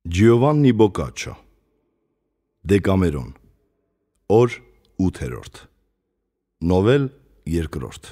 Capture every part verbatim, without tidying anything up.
Giovanni Boccaccio Դեկամերոն Օր ութերորդ Նովել երկրորդ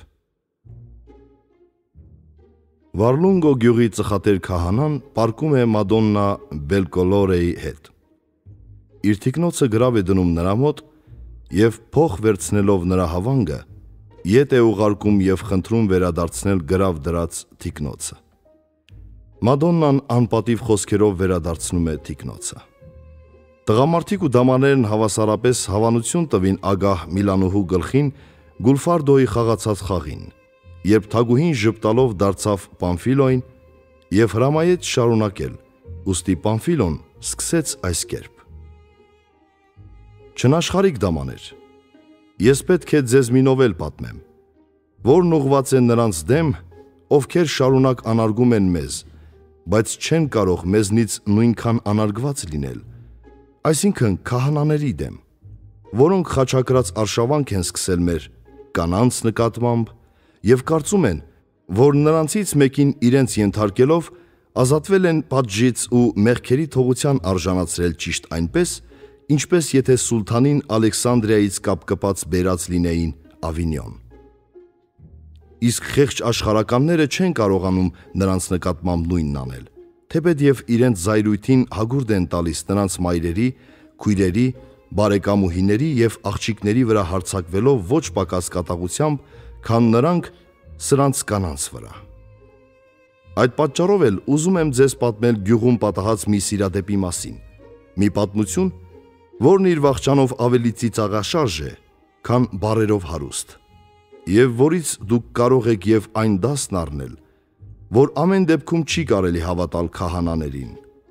Վարլունգո գյուղի ծխատեր քահանան պարկում է Մադոննա Բելկոլորեի հետ։ Իր թիկնոցը գրավ է դնում նրա մոտ և փող վերցնելով նրա հավանգը ետ է ուղարկում և խնդրում վերադարձնել գրավ դրած թիկնոցը։ Մադոննան անպատիվ խոսքերով վերադարձնում է թիկնոցը։ Տղամարդիկ ու դամաներն հավասարապես հավանություն տվին ագահ Միլանուհու գլխին Գուլֆարդոյի խաղացած խաղին, երբ թագուհին ժպտալով դարձավ Պամֆիլոյին և հրամայեց շարունակել, ուստի Պամֆիլոն սկսեց այս կերպ. Չնաշխարհիկ դամաներ, ես պետք է ձեզ մի նովել պատմեմ, որն ուղղված է նրանց դեմ, ովքեր շարունակ անարգում են մեզ, բայց չեն կարող մեզնից նույնքան անարգված լինել, այսինքն քահանաների դեմ, որոնք խաչակրած արշավանք են սկսել մեր կանանց նկատմամբ և կարծում են, որ նրանցից մեկին իրենց ենթարկելով ազատվել են պատժից ու մեղքերի թողության արժանացրել ճիշտ այնպես, ինչպես եթե սուլթանին Ալեքսանդրիայից կապկպած բերած լինեին Ավինյոն։ Իսկ խեղճ աշխարհականները չեն կարողանում նրանց նկատմամբ նույնն անել, թեպետև իրենց զայրույթին հագուրդ են տալիս նրանց մայրերի, քույրերի, բարեկամուհիների և աղջիկների վրա հարձակվելով ոչ պակաս կատաղությամբ, քան նրանք սրանց կանանց վրա։ Այդ պատճառով էլ ուզում եմ ձեզ պատմել գյուղում պատահած մի սիրադեպի մասին, մի պատմություն, որն իր վախճանով ավելի ծիծաղաշարժ է, քան բառերով հարուստ, և որից դուք կարող եք և այն դասն առնել, որ ամեն դեպքում չի կարելի հավատալ քահանաներին։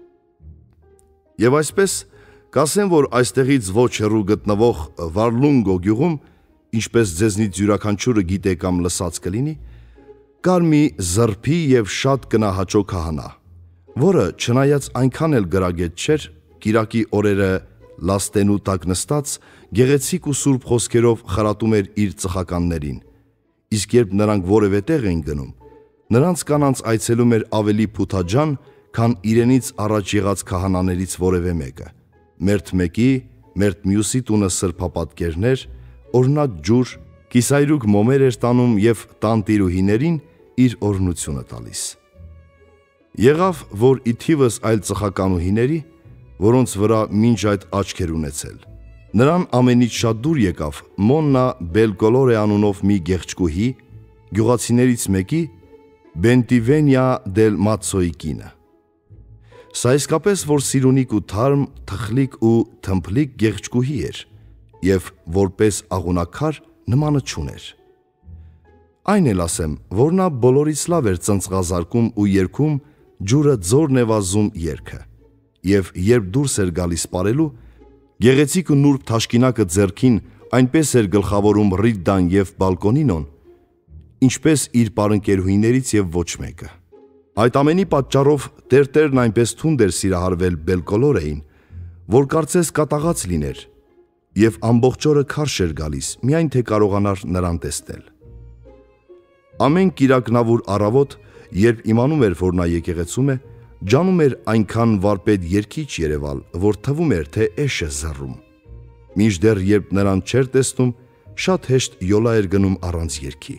Եվ այսպես, կասեմ, որ այստեղից ոչ հեռու գտնվող Վարլունգո գյուղում, ինչպես ձեզնից յուրաքանչյուրը գիտե կամ լսած կլինի, կար մի զրփի և շատ կնահաճո քահանա, որը չնայած այնքան էլ գրագետ չէր, կիրակի օրերը լաստենու տակ նստած, գեղեցիկ ու սուրբ խոսքերով խրատում էր իր ծխականներին, իսկ երբ նրանք որևէ տեղ էին գնում, նրանց կանանց այցելում էր ավելի փութաջան, քան իրենից առաջ եղած քահանաներից որևէ մեկը, մերթ մեկի, մերթ մյուսի տունը սրբապատկերներ, օրհնած ջուր, կիսայրուկ մոմեր էր տանում և տանտիրուհիներին իր օրհնությունը տալիս։ Եղավ, որ ի թիվս այլ ծխականուհիների, որոնց վրա մինչ այդ աչք էր ունեցել, նրան ամենից շատ դուր եկավ Մոննա Բելկոլորե անունով մի գեղեցկուհի, գյուղացիներից մեկի, Բենտիվենյա դել Մացոյի կինը։ Սա իսկապես որ սիրունիկ ու թարմ, թխլիկ ու թմփլիկ գեղեցկուհի էր և որպես աղունակար նմանը չուներ։ Այն էլ ասեմ, որ նա բոլորից լավ էր ծնծղազարկում ու երգում ջուրը ձորն է վազում երգը, և երբ դուրս էր գալիս պարելու, գեղեցիկ ու նուրբ թաշկինակը ձեռքին այնպես էր գլխավորում Ռիդդան և Բալկոնինոն, ինչպես իր պարընկերուհիներից և ոչ մեկը։ Այդ ամենի պատճառով տերտերն այնպես թունդ էր սիրահարվել Բելկոլորեին, որ կարծես կատաղած լիներ, և ամբողջ օրը քարշ էր գալիս, միայն թե կարողանար նրան տեսնել։ Ամեն կիրակնավուր առավոտ, երբ իմանում էր, որ նա եկեղեցում է, ջանում էր այնքան վարպետ երգիչ երևալ, որ թվում էր, թե էշ է զռում, մինչդեռ երբ նրան չէր տեսնում, շատ հեշտ յոլա էր գնում առանց երգի։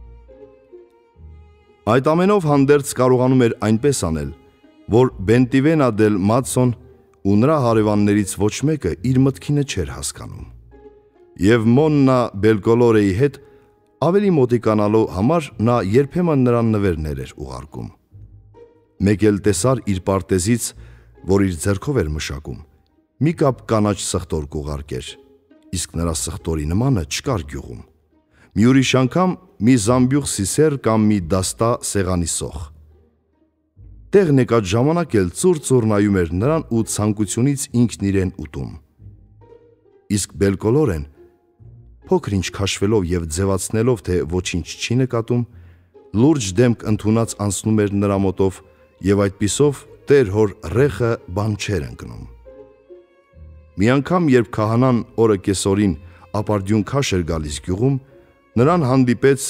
Այդ ամենով հանդերձ կարողանում էր այնպես անել, որ Բենտիվենա դել Մացոն ու նրա հարևաններից ոչ մեկը իր մտքինը չէր հասկանում, և Մոննա Բելկոլորեի հետ ավելի մոտիկանալու համար նա երբեմն նրան նվերներ էր ուղարկում։ Մեկ էլ տեսար իր պարտեզից, որ իր ձեռքով էր մշակում, մի կապ կանաչ սխտոր կուղարկեր, իսկ նրա սխտորի նմանը չկար գյուղում, մի ուրիշ անգամ մի զամբյուղ սիսեր կամ մի դաստա սեղանի սոխ։ Տեղն եկած ժամանակ էլ ծուռ-ծուռ նայում էր նրան ու ցանկությունից ինքն իրեն ուտում։ Իսկ Բելկոլորեն, փոքր-ինչ քաշվելով և ձևացնելով, թե ոչինչ չի նկատում, լուրջ դեմք ընդունած անցնում էր նրա մոտով և այդպիսով տեր-հոր ռեխը բան չէր ընկնում։ Մի անգամ, երբ քահանան օրը կեսօրին ապարդյուն քաշ էր գալիս գյուղում, նրան հանդիպեց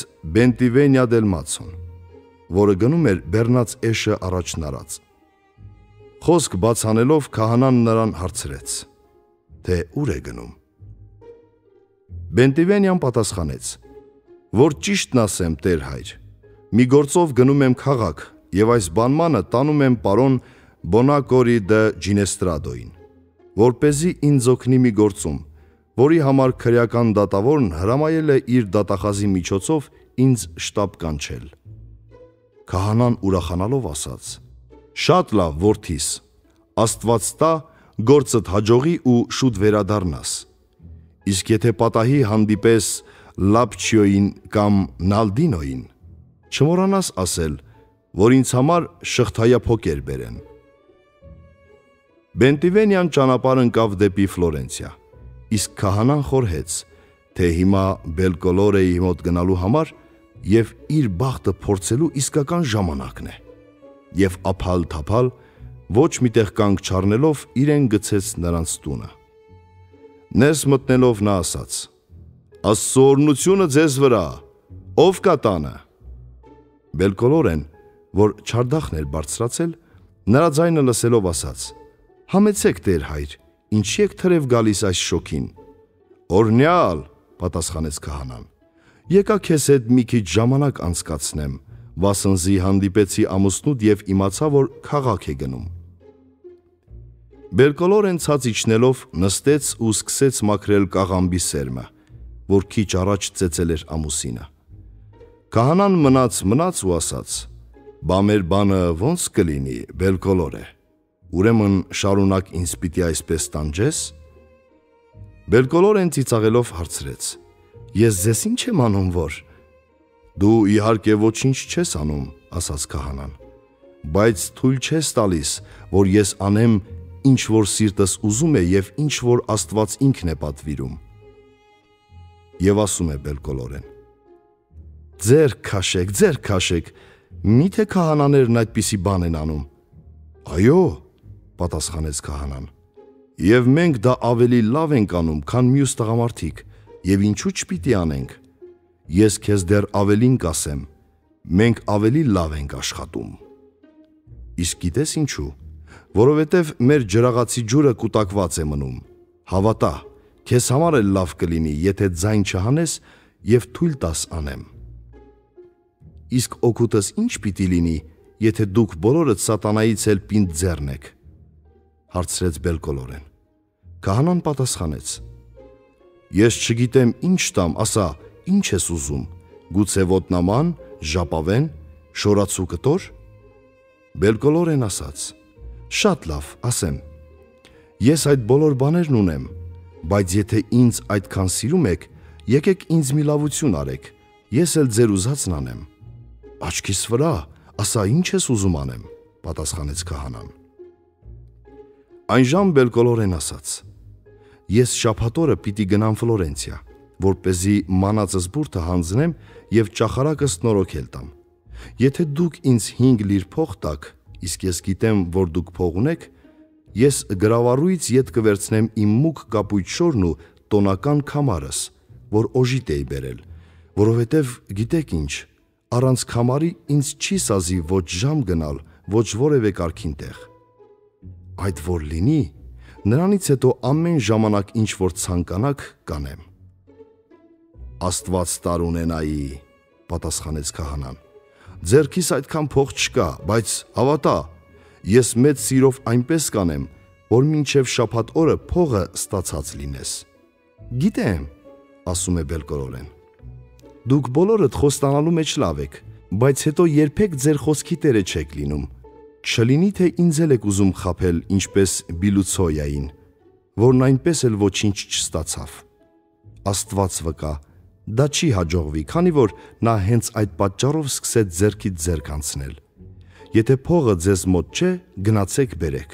Բենտիվենյա դել Մացոն, որը գնում էր բեռնած էշը առաջն արած։ Խոսք բաց անելով քահանան նրան հարցրեց. թե ուր է գնում։ Բենտիվենյան պատասխանեց. որ ճիշտն ասեմ, Տեր հայր, մի գործով գնում եմ քաղաք եւ այս բանմանը տանում եմ պարոն Բոնակորի դը Ջինեստրադոին, որպեսզի ինձ օգնի մի գործում, որի համար քրեական դատավորն հրամայել է իր դատախազի միջոցով ինձ շտապ կանչել։ Քահանան ուրախանալով ասաց. շատ լավ, որդիս, Աստված տա, գործդ հաջողի ու շուտ վերադառնաս։ Իսկ եթե պատահի հանդիպես Լապչիոյին կամ Նալդինոյին, չմոռանաս ասել, որ ինձ համար շղթայափոկեր բերեն։ Բենտիվենյան ճանապարհ ընկավ դեպի Ֆլորենցիա, իսկ քահանան խորհեց, թե հիմա Բելկոլորեի մոտ գնալու համար եւ իր բախտը փորձելու իսկական ժամանակն է։ Եվ ափալ-թափալ, ոչ միտեղ կանգ չառնելով իրեն գցեց նրանց տունը։ Ներս մտնելով նա ասաց. Աստծո օրհնությունը ձեզ վրա, ով կա տանը։ Բելկոլորեն, որ չարդախն էր բարձրացել, նրա ձայնը լսելով ասաց. համեցեք Տեր հայր, ինչի եք թրև գալիս այս շոքին։ Օրհնյալ, պատասխանեց քահանան, եկա քեզ հետ մի քիչ ժամանակ անցկացնեմ, վասնզի հանդիպեցի ամուսնուդ եւ իմացա, որ քաղաք է գնում։ Բելկոլորեն ցած իջնելով նստեց ու սկսեց մաքրել կաղամբի սերմը, որ քիչ առաջ ծեծել էր ամուսինը։ Քահանան մնաց մնաց ու ասաց. բա մեր բանը ոնց կլինի, Բելկոլորե, ուրեմն շարունակ ինձ պիտի այսպես տանջես։ Բելկոլորեն ծիծաղելով հարցրեց. ես ձեզ ինչ եմ անում, որ։ Դու իհարկե ոչինչ չես անում, ասաց քահանան, բայց թույլ չես տալիս, որ ես անեմ ինչ որ սիրտս ուզում է եւ ինչ որ Աստված ինքն է պատվիրում։ Եվ ասում է Բելկոլորեն. ձեր քաշեք, ձեր քաշեք, միթե քահանաներն այդպիսի բան են անում։ Այո, պատասխանեց քահանան, եւ մենք դա ավելի լավ ենք անում, քան մյուս տղամարդիկ, եւ ինչու չպիտի անենք։ Ես քեզ դեռ ավելին կասեմ, մենք ավելի լավ ենք աշխատում։ Իսկ գիտես ինչու, որովհետև մեր ջրաղացի ջուրը կուտակված է մնում։ Հավատա, քեզ համար էլ լավ կլինի, եթե ձայն չհանես եւ թույլ տաս անեմ։ Իսկ օգուտս ինչ պիտի լինի, եթե դուք բոլորդ սատանայից էլ պինդ ձեռն եք, հարցրեց Բելկոլորեն։ Քահանան պատասխանեց. ես չգիտեմ ինչ տամ, ասա, ինչ ես ուզում, գուցե ոտնաման, ժապավեն, շորացու կտոր։ Բելկոլորեն ասաց. շատ լավ, ասեմ, ես այդ բոլոր բաներն ունեմ, բայց եթե ինձ այդքան սիրում եք, եկեք ինձ մի լավություն արեք, ես էլ ձեր ուզածն անեմ։ Աչքիս վրա, ասա, ինչ ես ուզում անեմ, պատասխանեց քահանան։ Այնժամ Բելկոլորեն ասաց. ես շաբաթօրը պիտի գնամ Ֆլորենցիա, որպեսզի մանածս բուրդը հանձնեմ եւ ճախարակս նորոգել տամ։ Եթե դուք ինձ հինգ լիր փող տաք, իսկ ես գիտեմ, որ դուք փող ունեք, ես գրավառույց ետ կվերցնեմ իմ մուգ կապույտ շորն ու տոնական քամարս, որ օժիտ էի բերել, որովհետև գիտեք ինչ, առանց քամարի ինձ չի սազի ոչ ժամ գնալ, ոչ որևէ կարգին տեղ։ Այդ որ լինի, նրանից հետո ամեն ժամանակ ինչ որ ցանկանաք կանեմ։ Աստված տար ունենայի, պատասխանեց քահանան։ Ձերքիս այդքան փող չկա, բայց հավատա, ես մեծ սիրով այնպես կանեմ, որ մինչև շաբաթ օրը փողը ստացած լինես։ Գիտեմ, ասում է Բելկոլորեն։ Դուք բոլորդ խոստանալու մեջ լավ եք, բայց հետո երբեք ձեր խոսքի տերը չեք լինում։ Չլինի թե ինձ էլ եք ուզում խաբել, ինչպես Բիլուցոյային, որն այնպես էլ ոչինչ չստացավ։ Աստված վկա, դա չի հաջողվի, քանի որ նա հենց այդ պատճառով սկսեց ձեռքից ձեռք անցնել։ Եթե փողը ձեզ մոտ չէ, գնացեք բերեք։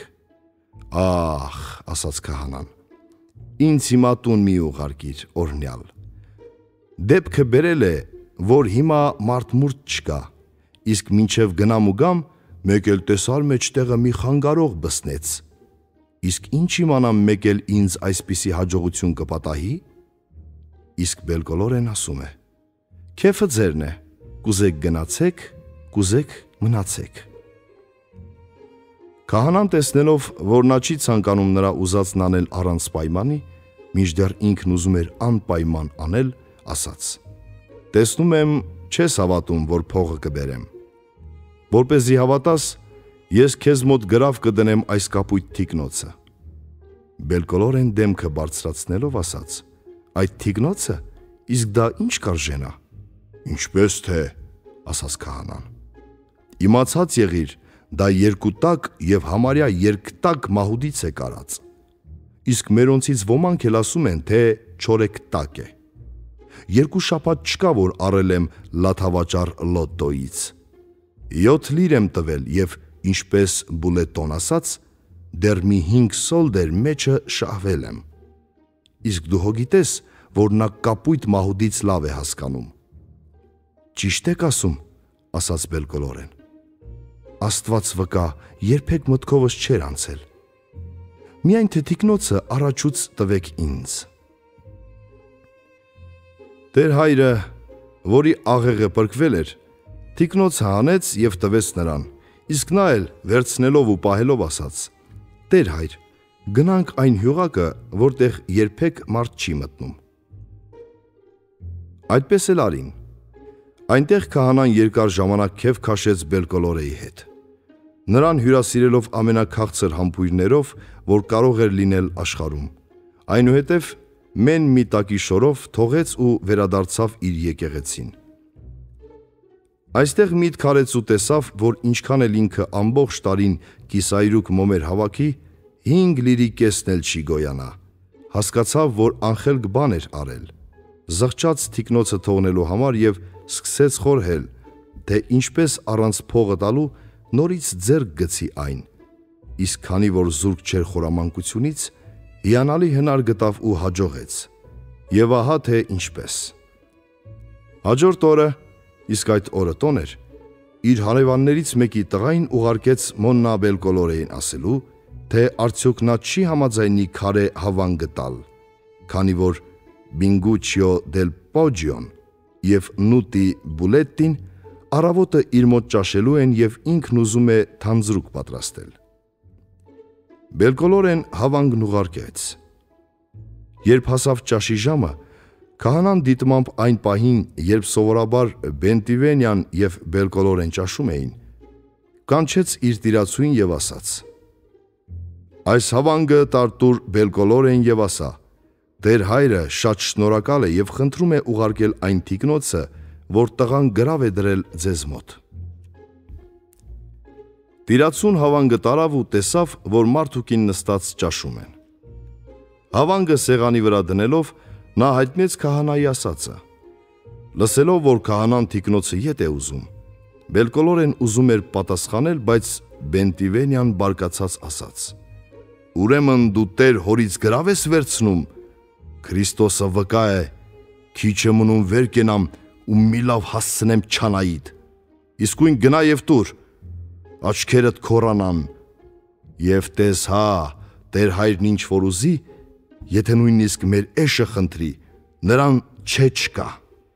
Ահ, ասաց քահանան, ինձ հիմա տուն մի ուղարկիր, օրհնյալ։ Դեպքը բերել է, որ հիմա մարդ-մուրդ չկա, իսկ մինչև գնամ ու գամ, մեկ էլ տեսար մեջտեղը մի խանգարող բսնեց։ Իսկ ինչ իմանամ մեկ էլ ինձ այսպիսի հաջողություն կպատահի։ Իսկ Բելկոլորեն ասում է. քեֆը ձերն է, կուզեք գնացեք, կուզեք մնացեք։ Քահանան տեսնելով, որ նա չի ցանկանում նրա ուզածն անել առանց պայմանի, մինչդեռ ինքն ուզում էր անպայման անել, ասաց. «Տեսնում եմ, չես հավատում, որ փողը կբերեմ։ Որպեսզի հավատաս, ես քեզ մոտ գրավ կդնեմ այս կապույտ թիկնոցը»։ Բելկոլորեն դեմքը բարձրացնելով ասաց. «Այդ թիկնոցը, իսկ դա ինչ կարժենա»։ «Ինչպես թե», ասաց քահանան։ «Իմացած եղիր, դա երկու տակ և համարյա երկտակ մահուդից է կարած։ Իսկ մերոնցից ոմանք էլ ասում են, թե չորեքտակ է։ Երկու շաբաթ չկա, որ առել եմ լաթավաճառ լոտոյից։ Յոթ լիր եմ տվել և, ինչպես Բուլետոն ասաց, դեռ մի հինգ սոլդեր մեջը շահվել եմ։ Իսկ դու հո գիտես, որ նա կապույտ մահուդից լավ է հասկանում»։ «Ճիշտ եք ասում», ասաց Բելկոլորեն։ «Աստված վկա, երբեք մտքովս չէր անցել։ Միայն թե թիկնոցը առաջուց տվեք ինձ»։ Տեր հայրը, որի աղեղը պրկվել էր, թիկնոցը հանեց և տվեց նրան, իսկ նա էլ վերցնելով ու պահելով ասաց. «Տեր հայր, գնանք այն հյուղակը, որտեղ երբեք մարդ չի մտնում»։ Այդպես էլ արին։ Այնտեղ քահանան երկար ժամանակ քեֆ քաշեց Բելկոլորեի հետ, նրան հյուրասիրելով ամենաքաղցր համբույրներով, որ կարող էր լինել աշխարհում, այնուհետև մեն մի տակի շորով թողեց ու վերադարձավ իր եկեղեցին։ Այստեղ միտք արեց ու տեսավ, որ ինչքան էլ ինքը ամբողջ տարին կիսայրուկ մոմեր հավաքի, հինգ լիրի կեսն էլ չի գոյանա, հասկացավ, որ անխելք բան էր արել, զղջաց թիկնոցը թողնելու համար և սկսեց խորհել, թե ինչպես առանց փողը տալու նորից ձեռք գցի այն, իսկ քանի որ զուրկ չէր խորամանկությունից, հիանալի հնար գտավ ու հաջողեց, և ահա թե ինչպես։ Հաջորդ օրը, իսկ այդ օրը տոն էր, իր հարևաններից մեկի տղային ուղարկեց Մոննա Բելկոլորեին ասելու, թե արդյոք նա չի համաձայնի քարե հավանգը տալ, քանի որ Բինգուչիո դել Պոջիոն և Նուտի Բուլետտին առավոտը իր մոտ ճաշելու են և ինքն ուզում է թանձրուկ պատրաստել։ Բելկոլորեն հավանգն ուղարկեց։ Երբ հասավ ճաշի ժամը, քահանան դիտմամբ այն պահին, երբ սովորաբար Բենտիվենյան և Բելկոլորեն ճաշում էին, կանչեց իր տիրացուին և ասաց. «Այս հավանգը տար տուր Բելկոլորեն և ասա. Տեր հայրը շատ շնորհակալ է և խնդրում է ուղարկել այն թիկնոցը, որ տղան գրավ է դրել ձեզ մոտ»։ Տիրացուն հավանգը տարավ ու տեսավ, որ մարդ ու կին նստած ճաշում են։ Հավանգը սեղանի վրա դնելով, նա հայտնեց քահանայի ասածը։ Լսելով, որ քահանան թիկնոցը ետ է ուզում, Բելկոլորեն ուզում էր պատասխանել, բայց Բենտիվենյան բարկացած ասաց. «Ուրեմն դու Տեր հորից գրավ ես վերցնում, Քրիստոսը վկա է, քիչ է մնում վեր կենամ ու մի լավ հասցնեմ չանայիդ, իսկույն գնա և տուր, աչքերդ քորանան, և տես հա, Տեր հայրն ինչ որ ուզի, եթե նույնիսկ մեր էշը խնդրի, նրան չէ չկա»։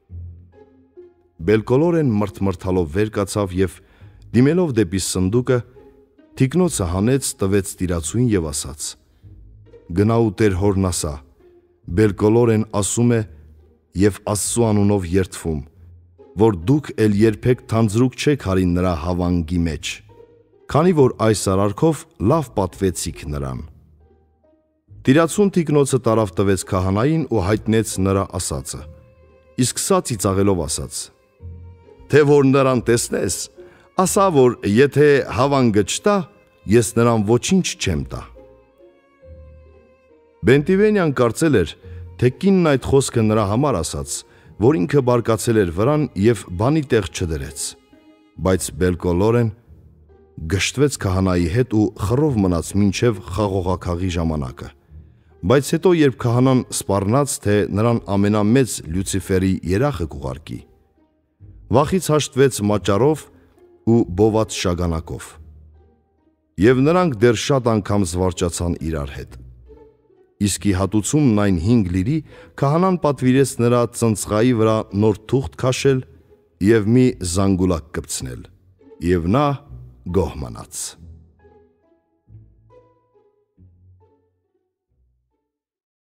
Բելկոլորեն մրթմրթալով վեր կացավ և դիմելով դեպի սնդուկը, թիկնոցը հանեց, տվեց տիրացուին և ասաց. «Գնա ու Տեր հորն ասա, Բելկոլորեն ասում է և Աստծու անունով երդվում, որ դուք էլ երբեք թանձրուկ չեք հարին նրա հավանգի մեջ, քանի որ այս արարքով լավ պատվեցիք նրան»։ Տիրացուն թիկնոցը տարավ տվեց քահանային ու հայտնեց նրա ասածը, իսկ սա ծիծաղելով ասաց. «Թե որ նրան տեսնես, ասա, որ եթե հավանգը չտա, ես նրան ոչինչ չեմ տա»։ Բենտիվենյան կարծել էր, թե կինն այդ խոսքը նրա համար ասաց, որ ինքը բարկացել էր վրան և բանի տեղ չդրեց, բայց Բելկոլորեն գժտվեց քահանայի հետ ու խռով մնաց մինչև խաղողաքաղի ժամանակը, բայց հետո երբ քահանան սպառնաց, թե նրան ամենամեծ Լյուցիֆերի երախը կուղարկի, վախից հաշտվեց մաճարով ու բոված շագանակով, և նրանք դեռ շատ անգամ զվարճացան իրար հետ։ Իսկի հատուցումն այն հինգ լիրի քահանան պատվիրեց նրա ծնծղայի վրա նոր թուղթ քաշել և մի զանգուլակ կպցնել, և նա գոհ մնաց։